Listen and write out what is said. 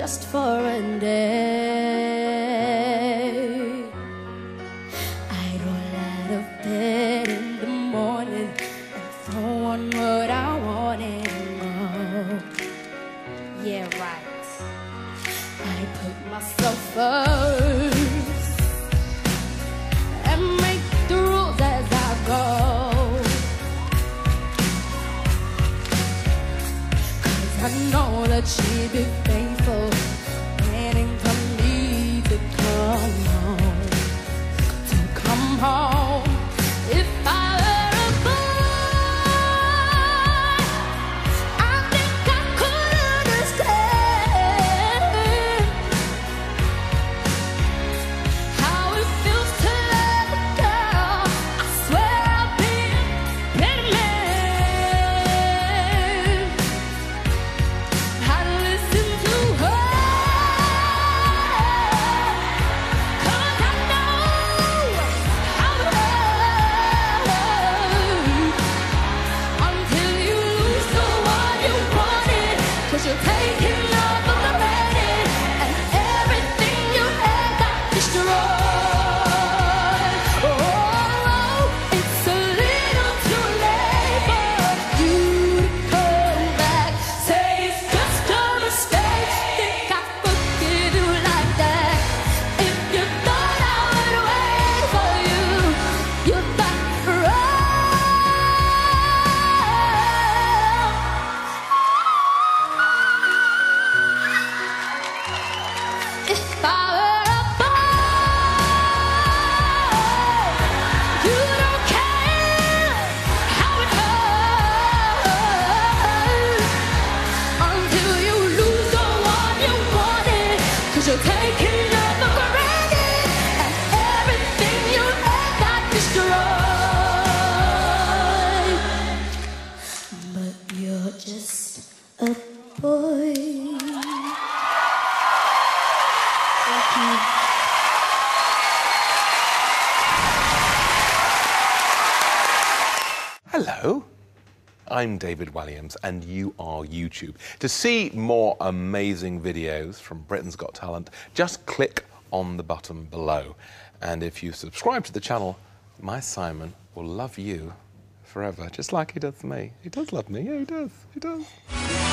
just for a day. I'd roll out of bed in the morning and throw on what I wanted. Oh, yeah, right. I put myself first and make the rules as I go. I know that she'd be faithful, waiting for me to come home, If I were a boy, I think I could understand how it feels to let a girl. I swear I've been a better man. You're taking love for granted, and everything you had got destroyed. Oh, it's a little too late for you to come back. Say it's just a mistake. Think I forgive you like that? If you thought I would wait for you, you thought wrong. If I were a boy, you don't care how it hurts until you lose the one you wanted. 'Cause you're taking love for granted, and everything you had got destroyed. But you're just a boy. Hello, I'm David Walliams and you are YouTube. To see more amazing videos from Britain's Got Talent, just click on the button below. And if you subscribe to the channel, my Simon will love you forever, just like he does me. He does love me, yeah, he does.